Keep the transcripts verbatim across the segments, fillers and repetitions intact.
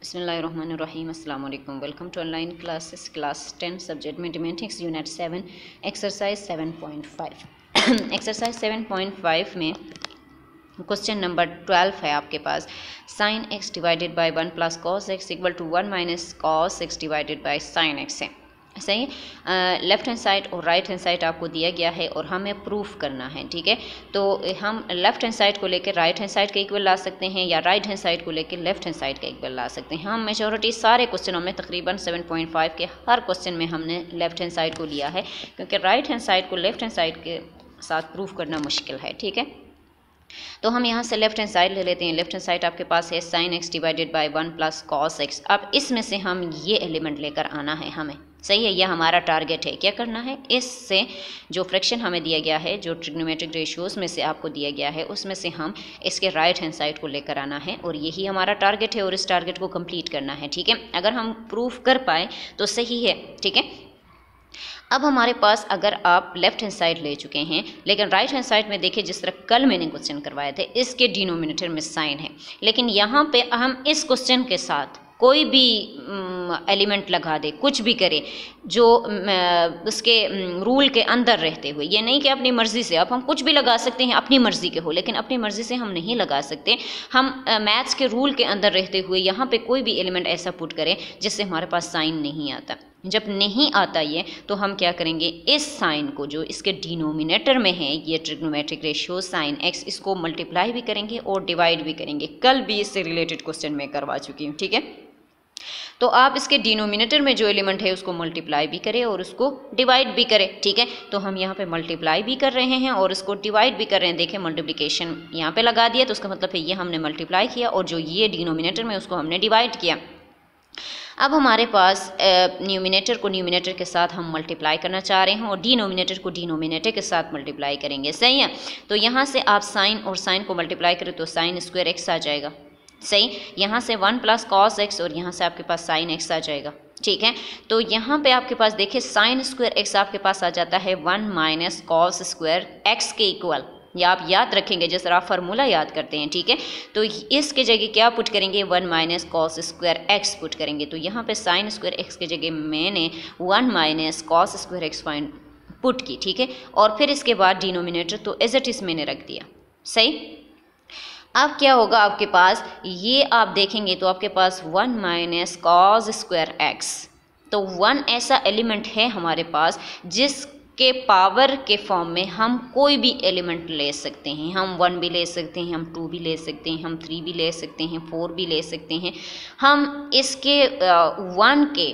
बिस्मिल्लाहिर्रहमानिर्रहीम अस्सलाम वालेकुम। Welcome to online classes class ten subject mathematics unit seven exercise seven point five. Exercise seven point five में question number twelve है आपके पास। Sine x divided by one plus cos x equal to one minus cos x divided by sine x है। सही, left hand side और right hand side आपको दिया गया है और हमें प्रूफ करना है। ठीक है, तो हम लेफ्ट हैंड साइड को लेकर राइट हैंड साइड का इक्वल ला सकते हैं या राइट हैंड साइड को लेकर लेफ्ट हैंड साइड का इक्वल ला सकते हैं। हम मेजॉरिटी सारे क्वेश्चनों में तकरीबन सेवन पॉइंट फाइव के हर क्वेश्चन में हमने लेफ्ट हैंड साइड को लिया है, क्योंकि राइट हैंड साइड को लेफ्ट हैंड साइड के साथ प्रूफ करना मुश्किल है। ठीक है, तो हम यहाँ से लेफ्ट हैंड साइड ले लेते हैं। लेफ्ट हैंड साइड आपके पास है sine x divided by one plus cos x. अब इसमें से हम ये एलिमेंट लेकर आना है हमें। सही है, यह हमारा टारगेट है। क्या करना है, इससे जो फ्रैक्शन हमें दिया गया है, जो ट्रिग्नोमेट्रिक रेशियोज में से आपको दिया गया है, उसमें से हम इसके राइट हैंड साइड को लेकर आना है और यही हमारा टारगेट है और इस टारगेट को कंप्लीट करना है। ठीक है, अगर हम प्रूफ कर पाए तो सही है। ठीक है, अब हमारे पास अगर आप लेफ्ट हैंड साइड ले चुके हैं, लेकिन राइट हैंड साइड में देखिए, जिस तरह कल मैंने क्वेश्चन करवाए थे, इसके डिनोमिनेटर में साइन है, लेकिन यहाँ पे हम इस क्वेश्चन के साथ कोई भी एलिमेंट लगा दे, कुछ भी करे जो उसके रूल के अंदर रहते हुए, ये नहीं कि अपनी मर्ज़ी से। अब हम कुछ भी लगा सकते हैं अपनी मर्ज़ी के हो, लेकिन अपनी मर्ज़ी से हम नहीं लगा सकते। हम मैथ्स के रूल के अंदर रहते हुए यहाँ पे कोई भी एलिमेंट ऐसा पुट करें जिससे हमारे पास साइन नहीं आता। जब नहीं आता ये, तो हम क्या करेंगे, इस साइन को जो इसके डिनोमिनेटर में है, ये ट्रिग्नोमेट्रिक रेशियो साइन एक्स, इसको मल्टीप्लाई भी करेंगे और डिवाइड भी करेंगे। कल भी इससे रिलेटेड क्वेश्चन मैं करवा चुकी हूँ। ठीक है, तो आप इसके डिनोमिनेटर में जो एलिमेंट है उसको मल्टीप्लाई भी करें और उसको डिवाइड भी करें। ठीक है, तो हम यहाँ पे मल्टीप्लाई भी कर रहे हैं और इसको डिवाइड भी कर रहे हैं। देखें, मल्टीप्लिकेशन यहाँ पे लगा दिया, तो उसका मतलब है ये हमने मल्टीप्लाई किया और जो ये डिनोमिनेटर में उसको हमने डिवाइड किया। अब हमारे पास न्यूमिनेटर को न्यूमिनेटर के साथ हम मल्टीप्लाई करना चाह रहे हैं और डिनोमिनेटर को डिनोमिनेटर के साथ मल्टीप्लाई करेंगे। सही है, तो यहाँ से आप साइन और साइन को मल्टीप्लाई करें तो साइन स्क्वायर एक्स आ जाएगा। सही, यहाँ से वन प्लस कॉस एक्स और यहाँ से आपके पास साइन एक्स आ जाएगा। ठीक है, तो यहाँ पे आपके पास देखिए साइन स्क्वायर एक्स आपके पास आ जाता है one minus cos square x के इक्वल। या आप याद रखेंगे जिस तरह आप फार्मूला याद करते हैं। ठीक है, तो इसके जगह क्या पुट करेंगे, one minus cos square x put करेंगे। तो यहाँ पे साइन स्क्वायर एक्स के जगह मैंने one minus cos square x point put की। ठीक है, और फिर इसके बाद डिनोमिनेटर तो एज इट इज मैंने रख दिया। सही, अब क्या होगा आपके पास, ये आप देखेंगे तो आपके पास one minus cos square x, तो वन ऐसा एलिमेंट है हमारे पास जिस के पावर के फॉर्म में हम कोई भी एलिमेंट ले सकते हैं। हम वन भी ले सकते हैं, हम टू भी ले सकते हैं, हम थ्री भी ले सकते हैं, फोर भी ले सकते हैं। हम इसके वन के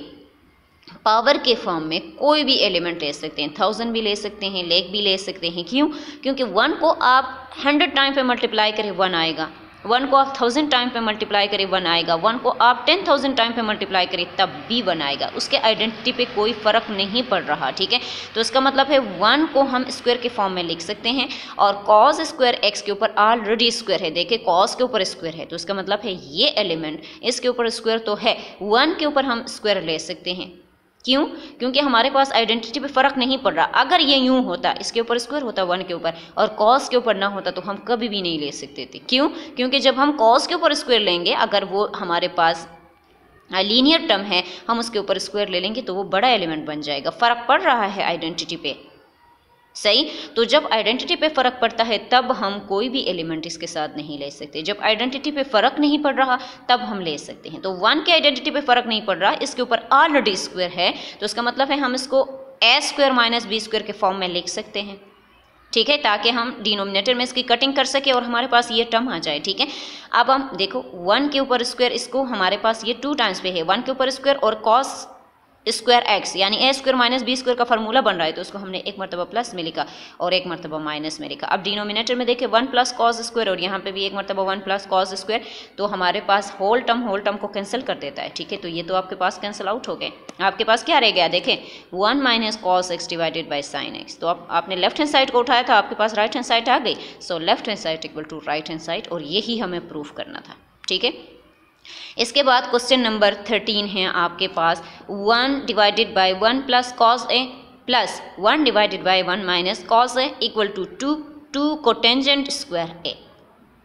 पावर के फॉर्म में कोई भी एलिमेंट ले सकते हैं। थाउजेंड भी ले सकते हैं, लेख भी ले सकते हैं। क्यों? क्योंकि वन को आप हंड्रेड टाइम पे मल्टीप्लाई करें वन आएगा, वन को आप थाउजेंड टाइम पे मल्टीप्लाई करें वन आएगा, वन को आप टेन थाउजेंड टाइम पे मल्टीप्लाई करें तब भी वन आएगा। उसके आइडेंटिटी पे कोई फ़र्क नहीं पड़ रहा। ठीक है, तो इसका मतलब है वन को हम स्क्वायर के फॉर्म में लिख सकते हैं और कॉस स्क्वायर एक्स के ऊपर ऑलरेडी स्क्वायर है। देखिए, कॉस के ऊपर स्क्वायर है, तो इसका मतलब है ये एलिमेंट इसके ऊपर स्क्वायर तो है, वन के ऊपर हम स्क्वायर ले सकते हैं। क्यों? क्योंकि हमारे पास आइडेंटिटी पे फ़र्क नहीं पड़ रहा। अगर ये यूं होता, इसके ऊपर स्क्वायर होता वन के ऊपर और कॉस के ऊपर ना होता, तो हम कभी भी नहीं ले सकते थे। क्यों? क्योंकि जब हम कॉस के ऊपर स्क्वायर लेंगे, अगर वो हमारे पास लीनियर टर्म है, हम उसके ऊपर स्क्वायर ले लेंगे तो वो बड़ा एलिमेंट बन जाएगा। फ़र्क पड़ रहा है आइडेंटिटी पे। सही, तो जब आइडेंटिटी पे फ़र्क पड़ता है तब हम कोई भी एलिमेंट इसके साथ नहीं ले सकते। जब आइडेंटिटी पे फ़र्क नहीं पड़ रहा तब हम ले सकते हैं। तो वन के आइडेंटिटी पे फ़र्क नहीं पड़ रहा, इसके ऊपर ऑलरेडी स्क्वायर है, तो इसका मतलब है हम इसको a square minus b square के फॉर्म में लिख सकते हैं। ठीक है, ताकि हम डिनोमिनेटर में इसकी कटिंग कर सके और हमारे पास ये टर्म आ जाए। ठीक है, अब हम देखो वन के ऊपर स्क्वायर, इसको हमारे पास ये टू टाइम्स पे है, वन के ऊपर स्क्वायर और कॉस स्क्वायर एक्स यानी a square minus b square का फार्मूला बन रहा है, तो उसको हमने एक मरतबा प्लस में लिखा और एक मरतबा माइनस में लिखा। अब डिनोमिनेटर में देखिए वन प्लस कॉस स्क्वायर और यहाँ पे भी एक मरतबा वन प्लस कॉस स्क्वायर, तो हमारे पास होल टर्म होल टर्म को कैंसिल कर देता है। ठीक है, तो ये तो आपके पास कैंसिल आउट हो गए। आपके पास क्या रह गया, देखें one minus cos x divided by sine x. तो आप आपने लेफ्ट हैंड साइड को उठाया था, आपके पास राइट हैंड साइड आ गई। So left hand side equal to right hand side, और यही हमें प्रूफ करना था। ठीक है, इसके बाद क्वेश्चन नंबर थर्टीन है आपके पास, one divided by one plus cos a plus one divided by one minus cos a equal to two two cotangent square a.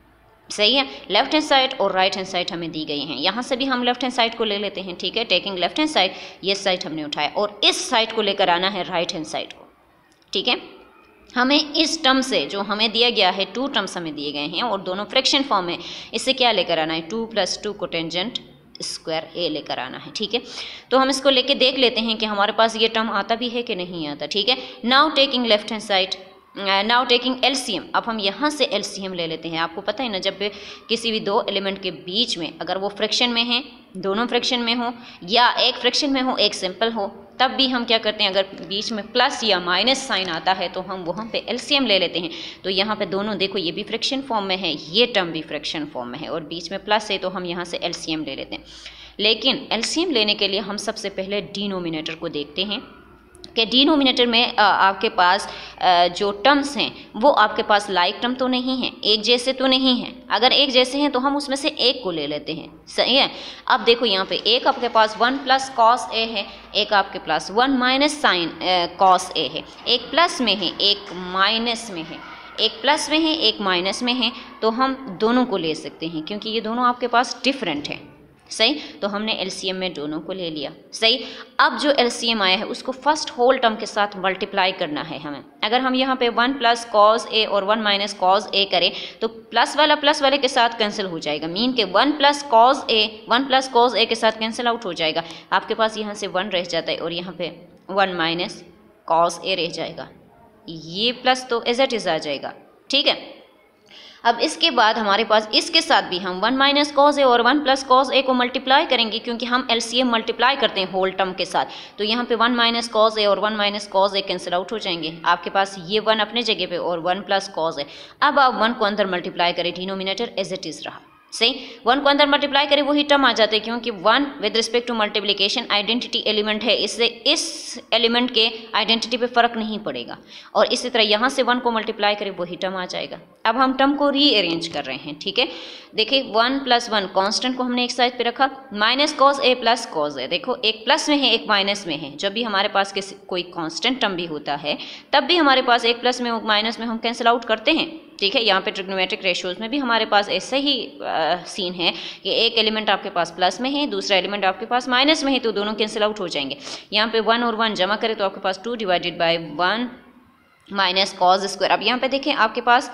सही है। लेफ्ट हैंड साइड और राइट हैंड साइड हमें दी गई हैं। यहाँ से भी हम लेफ्ट हैंड साइड को ले लेते हैं, ठीक है। टेकिंग लेफ्ट हैंड साइड, ये साइड हमने उठाया और इस साइड को लेकर आना है राइट हैंड साइड को, ठीक है। हमें इस टर्म से जो हमें दिया गया है, टू टर्म्स हमें दिए गए हैं और दोनों फ्रैक्शन फॉर्म में, इससे क्या लेकर आना है, two plus two cotangent square a लेकर आना है, ठीक है। तो हम इसको लेके देख लेते हैं कि हमारे पास ये टर्म आता भी है कि नहीं आता, ठीक है। Now taking left hand side, now taking LCM, अब हम यहाँ से एलसीएम ले लेते हैं। आपको पता है ना, जब किसी भी दो एलिमेंट के बीच में अगर वो फ्रैक्शन में हैं, दोनों फ्रैक्शन में हो या एक फ्रैक्शन में हो एक सिंपल हो, तब भी हम क्या करते हैं, अगर बीच में प्लस या माइनस साइन आता है तो हम वहाँ पे एलसीएम ले लेते हैं। तो यहाँ पे दोनों देखो, ये भी फ्रैक्शन फॉर्म में है, ये टर्म भी फ्रैक्शन फॉर्म में है और बीच में प्लस है, तो हम यहाँ से एलसीएम ले लेते हैं। लेकिन एलसीएम लेने के लिए हम सबसे पहले डिनोमिनेटर को देखते हैं कि डिनोमिनेटर में आ, आपके पास आ, जो टर्म्स हैं वो आपके पास लाइक टर्म तो नहीं है, एक जैसे तो नहीं है। अगर एक जैसे हैं तो हम उसमें से एक को ले लेते हैं, सही है। अब देखो यहाँ पे एक आपके पास वन प्लस कॉस ए है, एक आपके पास one minus sine cos a है, एक प्लस में है एक माइनस में है, एक प्लस में है एक माइनस में है, तो हम दोनों को ले सकते हैं क्योंकि ये दोनों आपके पास डिफरेंट है, सही। तो हमने एलसीएम में दोनों को ले लिया, सही। अब जो एलसीएम आया है उसको फर्स्ट होल टर्म के साथ मल्टीप्लाई करना है हमें। अगर हम यहाँ पे वन प्लस कॉस ए और वन माइनस कॉस ए करें तो प्लस वाला प्लस वाले के साथ कैंसिल हो जाएगा, मीन के one plus cos a one plus cos a के साथ कैंसिल आउट हो जाएगा। आपके पास यहाँ से वन रह जाता है और यहाँ पे वन माइनस कॉस ए रह जाएगा, ये प्लस तो एज इट इज आ जाएगा, ठीक है। अब इसके बाद हमारे पास इसके साथ भी हम वन माइनस कॉस ए और वन प्लस कॉस ए को मल्टीप्लाई करेंगे क्योंकि हम एलसीएम मल्टीप्लाई करते हैं होल टर्म के साथ। तो यहाँ पे वन माइनस कॉस ए और one minus cos a cancel out हो जाएंगे, आपके पास ये वन अपने जगह पे और वन प्लस कॉस ए। अब आप वन को अंदर मल्टीप्लाई करें, डिनोमिनेटर एज इट इज रहा, सही। वन को अंदर मल्टीप्लाई करें वही टर्म आ जाते हैं क्योंकि one with respect to multiplication identity element है, इससे इस एलिमेंट के आइडेंटिटी पे फर्क नहीं पड़ेगा। और इसी तरह यहाँ से वन को मल्टीप्लाई करें वही टर्म आ जाएगा। अब हम टर्म को रीअरेंज कर रहे हैं, ठीक है। देखिए वन प्लस वन कॉन्स्टेंट को हमने एक साइड पे रखा, minus cos a plus cos a, देखो एक प्लस में है एक माइनस में है। जब भी हमारे पास किसी कोई कॉन्स्टेंट टर्म भी होता है तब भी हमारे पास एक प्लस में माइनस में हम कैंसिल आउट करते हैं, ठीक है। यहाँ पे ट्रिग्नोमेट्रिक रेशियोज में भी हमारे पास ऐसा ही आ, सीन है कि एक एलिमेंट आपके पास प्लस में है, दूसरा एलिमेंट आपके पास माइनस में है, तो दोनों कैंसिल आउट हो जाएंगे। यहाँ पे वन और वन जमा करें तो आपके पास two divided by one minus cos square. अब यहाँ पे देखें आपके पास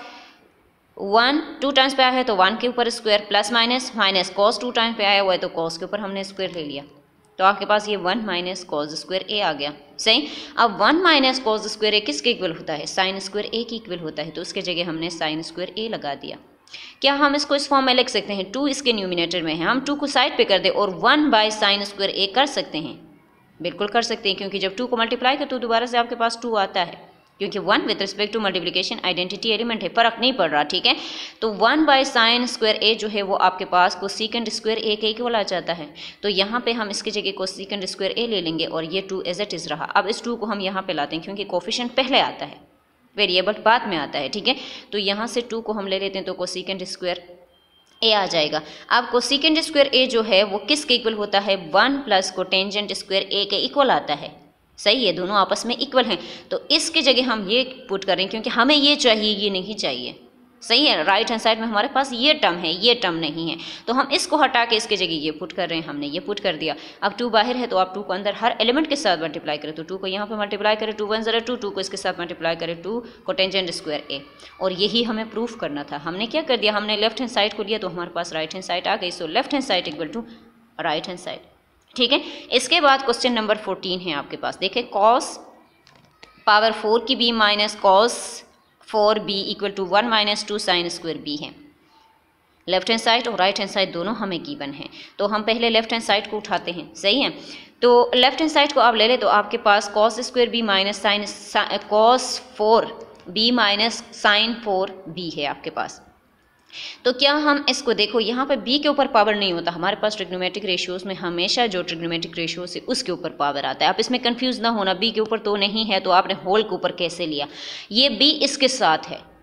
वन टू टाइम्स पे आया है तो वन के ऊपर square plus minus minus cos two times पे आया हुआ है तो कॉस के ऊपर हमने स्क्वायर ले लिया, तो आपके पास ये one minus cos square a आ गया, सही। अब one minus cos square a किसके इक्वल होता है, साइन स्क्वायर ए की इक्वल होता है, तो उसके जगह हमने साइन स्क्वायर ए लगा दिया। क्या हम इसको इस फॉर्म में लिख सकते हैं, टू इसके न्यूमिनेटर में है, हम टू को साइड पे कर दे और one by sine square a कर सकते हैं, बिल्कुल कर सकते हैं क्योंकि जब टू को मल्टीप्लाई कर तो दोबारा से आपके पास टू आता है क्योंकि one with respect to multiplication identity element है, फर्क नहीं पड़ रहा, ठीक है। तो one by sine square a जो है वो आपके पास कोसेकेंड स्क्वायर ए के इक्वल आ जाता है, तो यहाँ पे हम इसकी जगह कोसेकेंड स्क्वायर ए ले लेंगे और ये टू एज इट इज रहा। अब इस टू को हम यहाँ पे लाते हैं क्योंकि कोफिशिएंट पहले आता है, वेरिएबल बाद में आता है, ठीक है। तो यहाँ से टू को हम ले लेते हैं तो कोसेकेंड स्क्वायर ए आ जाएगा। अब कोसेकेंड स्क्वायर ए जो है वो किसके इक्वल होता है, one plus cotangent square a के इक्वल आता है, सही है, दोनों आपस में इक्वल हैं। तो इसकी जगह हम ये पुट करें क्योंकि हमें ये चाहिए ये नहीं चाहिए, सही है। राइट हैंड साइड में हमारे पास ये टर्म है, ये टर्म नहीं है, तो हम इसको हटा के इसके जगह ये पुट कर रहे हैं, हमने ये पुट कर दिया। अब टू बाहर है तो आप टू को अंदर हर एलिमेंट के साथ मल्टीप्लाई करें, तो टू को यहाँ पे मल्टीप्लाई करें, टू वन ज़रा टू, टू को इसके साथ मल्टीप्लाई करें टू कोटेंजेंट स्क्वायर ए, और यही हमें प्रूफ करना था। हमने क्या कर दिया, हमने लेफ्ट हैंड साइड को लिया तो हमारे पास राइट हैंड साइड आ गई, so left hand side equal to right hand side, ठीक है। इसके बाद क्वेश्चन नंबर फोर्टीन है आपके पास, देखिए कॉस पावर फोर की b minus cos four b equal to one minus two sine square b है। लेफ्ट हैंड साइड और राइट हैंड साइड दोनों हमें गिवन है, तो हम पहले लेफ्ट हैंड साइड को उठाते हैं, सही है। तो लेफ्ट हैंड साइड को आप ले ले तो आपके पास cos square b minus sine cos four b minus sine four b है आपके पास। तो क्या हम इसको देखो, यहाँ पे b के ऊपर पावर नहीं होता, हमारे पास ट्रिग्नोमेट्रिक रेशियोज में हमेशा जो ट्रिग्नोमेट्रिक रेशियोज है उसके ऊपर पावर आता है। आप इसमें कंफ्यूज ना होना, b के ऊपर तो नहीं है तो आपने होल के ऊपर कैसे लिया, ये b इसके साथ है,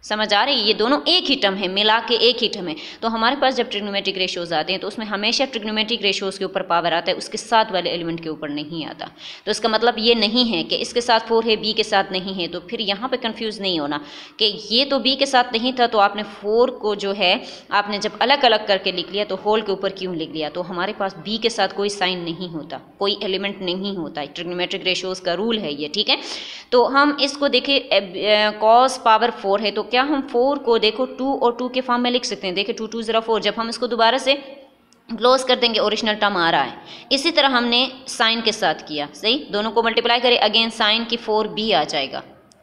समझ आ रही है, ये दोनों एक ही टर्म है, मिला के एक ही टर्म है। तो हमारे पास जब ट्रिग्नोमेट्रिक रेशियोज आते हैं तो उसमें हमेशा ट्रिग्नोमेट्रिक रेशियोज के ऊपर पावर आता है, उसके साथ वाले एलिमेंट के ऊपर नहीं आता। तो इसका मतलब ये नहीं है कि इसके साथ फोर है बी के साथ नहीं है, तो फिर यहाँ पे कंफ्यूज नहीं होना कि ये तो बी के साथ नहीं था तो आपने फोर को जो है आपने जब अलग अलग करके लिख लिया तो होल के ऊपर क्यों लिख लिया। तो हमारे पास बी के साथ कोई साइन नहीं होता, कोई एलिमेंट नहीं होता है, ट्रिग्नोमेट्रिक रेशियोज का रूल है ये, ठीक है। तो हम इसको देखें कॉस पावर फोर है, तो क्या हम फोर को देखो टू और टू के फॉर्म में लिख सकते हैं। देखिए टू टू ज़ीरो फोर, जब हम इसको दोबारा से क्लोज कर देंगे ओरिजिनल टर्म आ रहा है। इसी तरह हमने साइन के साथ किया, सही, दोनों को मल्टीप्लाई करें, अगेन साइन की फोर बी आ जाएगा।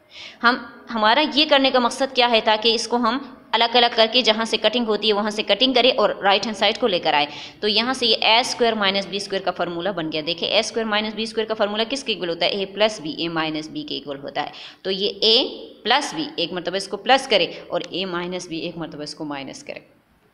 हम हमारा ये करने का मकसद क्या है, ताकि इसको हम अलग अलग करके जहाँ से कटिंग होती है वहाँ से कटिंग करें और राइट हैंड साइड को लेकर आए। तो यहाँ से ये a square minus b square का फार्मूला बन गया। देखिए a square minus b square का फार्मूला किसके इक्वल होता है, a plus b, a minus b के इक्वल होता है। तो ये ए प्लस बी, एक मरतबा इसको प्लस करे, और ए माइनस बी, एक मरतबा इसको माइनस करे।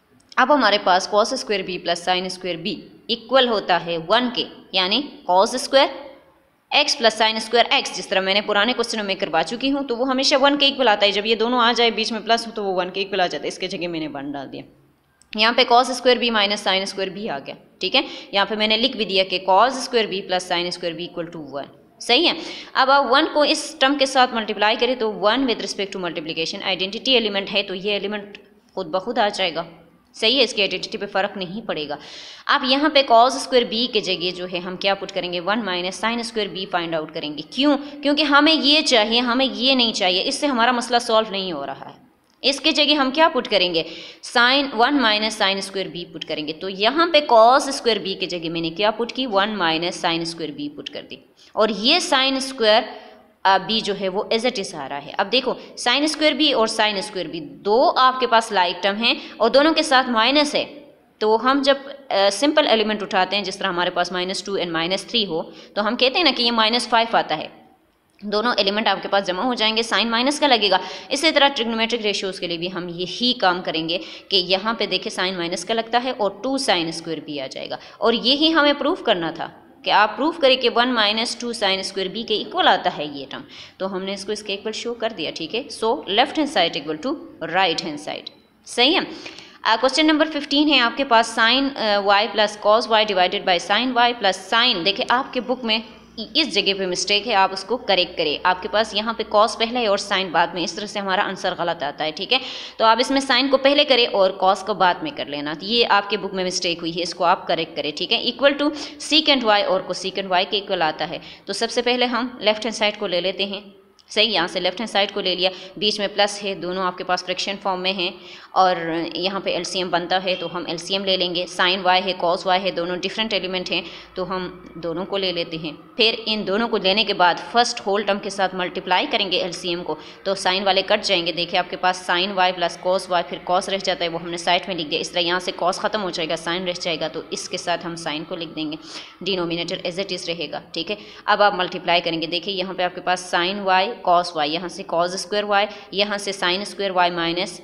अब हमारे पास cos square b plus sine square b equal होता है वन के, यानी cos square x plus sine square x, जिस तरह मैंने पुराने क्वेश्चनों में करवा चुकी हूँ, तो वो हमेशा वन के इक्वल आता है। जब ये दोनों आ जाए बीच में प्लस हो तो वो वन के इक्वल आ जाता है। इसके जगह मैंने वन डाल दिया। यहाँ पे cos square b minus sine square b आ गया, ठीक है। यहाँ पे मैंने लिख भी दिया कि cos square b plus sine square b equal to one, सही है। अब आप वन को इस टर्म के साथ मल्टीप्लाई करें तो one with respect to multiplication, identity element है तो ये एलिमेंट खुद ब खुद आ जाएगा, सही है, इसकी आइडेंटिटी पे फर्क नहीं पड़ेगा। अब यहाँ पे कॉस स्क्वायर बी के जगह जो है हम क्या पुट करेंगे, one minus sine square b find out करेंगे। क्यों? क्योंकि हमें ये चाहिए, हमें ये नहीं चाहिए, इससे हमारा मसला सॉल्व नहीं हो रहा है। इसके जगह हम क्या पुट करेंगे, sine one minus sine square b put करेंगे। तो यहाँ पे कॉस स्क्वायर बी के जगह मैंने क्या पुट की, one minus sine square b put कर दी, और ये साइन स्क्वायर बी जो है वो एज इट इज आ रहा है। अब देखो साइन स्क्वायर बी और साइन स्क्वायर बी दो आपके पास लाइक टर्म हैं और दोनों के साथ माइनस है। तो हम जब सिंपल uh, एलिमेंट उठाते हैं, जिस तरह हमारे पास minus two and minus three हो, तो हम कहते हैं ना कि ये माइनस फाइव आता है। दोनों एलिमेंट आपके पास जमा हो जाएंगे, साइन माइनस का लगेगा। इसी तरह ट्रिग्नोमेट्रिक रेशियोज के लिए भी हम यही काम करेंगे कि यहाँ पे देखें साइन माइनस का लगता है और टू साइन स्क्वायर बी आ जाएगा। और यही हमें प्रूफ करना था कि आप प्रूफ करें कि one minus two sine square b के इक्वल आता है ये टर्म। तो हमने इसको इसके इक्वल शो कर दिया, ठीक है। So left hand side equal to right hand side, सही है। क्वेश्चन नंबर फिफ्टीन है आपके पास, sine y plus cos y divided by sine y plus sine. देखिए आपके बुक में इस जगह पे मिस्टेक है, आप उसको करेक्ट करें। आपके पास यहाँ पे कॉस पहले है और साइन बाद में, इस तरह से हमारा आंसर गलत आता है, ठीक है। तो आप इसमें साइन को पहले करें और कॉस को बाद में कर लेना। तो ये आपके बुक में मिस्टेक हुई है, इसको आप करेक्ट करें, ठीक है। इक्वल टू सीकेंट वाई और को सीकेंट वाई के इक्वल आता है। तो सबसे पहले हम लेफ्ट हैंड साइड को ले लेते हैं, सही। यहाँ से लेफ्ट हैंड साइड को ले लिया, बीच में प्लस है, दोनों आपके पास फ्रैक्शन फॉर्म में हैं, और यहाँ पे एलसीएम बनता है तो हम एलसीएम ले लेंगे। साइन वाई है, कॉस वाई है, दोनों डिफरेंट एलिमेंट हैं तो हम दोनों को ले लेते हैं। फिर इन दोनों को लेने के बाद फर्स्ट होल टर्म के साथ मल्टीप्लाई करेंगे एलसीएम को, तो साइन वाले कट जाएंगे। देखिए आपके पास sine y plus cos y, फिर कॉस रह जाता है, वो हमने साइड में लिख दिया। इस तरह यहाँ से कॉस खत्म हो जाएगा, साइन रह जाएगा, तो इसके साथ हम साइन को लिख देंगे, डिनोमिनेटर एज इट इज रहेगा, ठीक है। अब आप मल्टीप्लाई करेंगे, देखिए यहाँ पे आपके पास साइन वाई कॉस वाई, यहाँ से कॉस स्क्वायर वाई, यहाँ से sine square y minus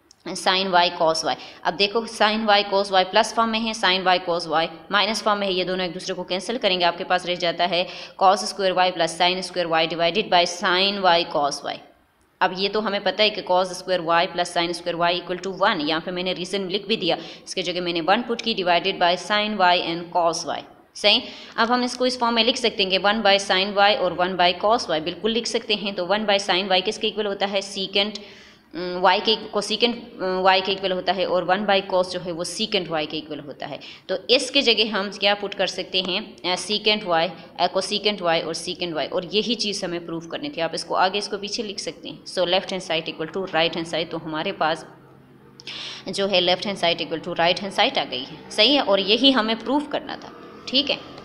sine y cos y. अब देखो sine y cos y plus form में है, sine y cos y minus form में है, ये दोनों एक दूसरे को कैंसिल करेंगे। आपके पास रह जाता है cos square y plus sine square y divided by sine y cos y. अब ये तो हमें पता है कि cos square y plus sine square y equal to one. यहाँ पे मैंने रीजन लिख भी दिया, इसके जगह मैंने वन पुट की, divided by sine y and cos y, सही। अब हम इसको इस फॉर्म में लिख सकते हैं कि वन बाय साइन वाई और वन बाय कॉस वाई, बिल्कुल लिख सकते हैं। तो वन बाय साइन वाई किसके इक्वल होता है, सीकेंट वाई के को सीकेंट वाई के इक्वल होता है, और वन बाई कॉस जो है वो सीकेंट वाई के इक्वल होता है। तो इसके जगह हम क्या पुट कर सकते हैं, सीकेंट वाई को सीकेंट वाई और सीकेंट वाई, और यही चीज़ हमें प्रूफ करनी थी। आप इसको आगे इसको पीछे लिख सकते हैं। So left hand side equal to right hand side, तो हमारे पास जो है left hand side equal to right hand side आ गई है, सही है। और यही हमें प्रूफ करना था, ठीक है।